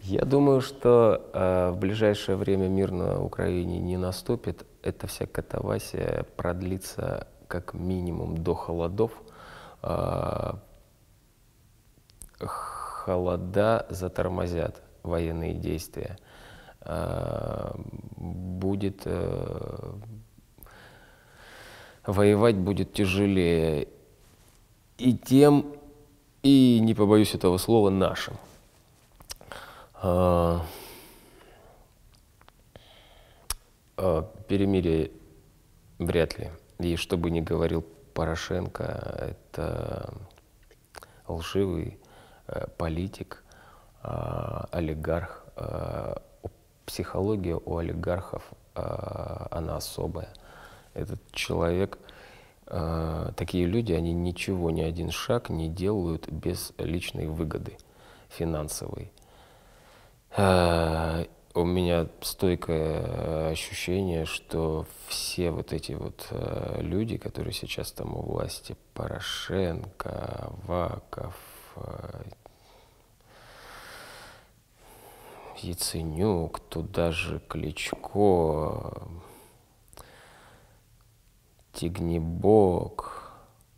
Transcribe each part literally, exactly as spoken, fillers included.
Я думаю, что э, в ближайшее время мир на Украине не наступит. Эта вся катавасия продлится как минимум до холодов. Э, холода затормозят военные действия. Э, будет э, воевать будет тяжелее и тем, и, не побоюсь этого слова, нашим. А, а, перемирие вряд ли. И что бы ни говорил Порошенко, это лживый э, политик, э, олигарх. Э, психология у олигархов, э, она особая. Этот человек, э, такие люди, они ничего, ни один шаг не делают без личной выгоды финансовой. Э, у меня стойкое ощущение, что все вот эти вот э, люди, которые сейчас там у власти, Порошенко, Аваков, э, Яценюк, туда же Кличко, Тигнебок,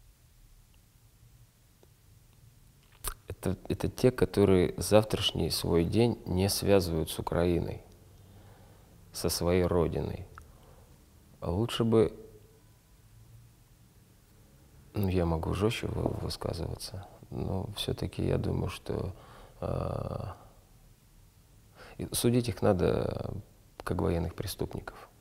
это, это те, которые завтрашний свой день не связывают с Украиной, со своей родиной. А лучше бы, ну, я могу жестче высказываться, но все-таки я думаю, что э, судить их надо как военных преступников.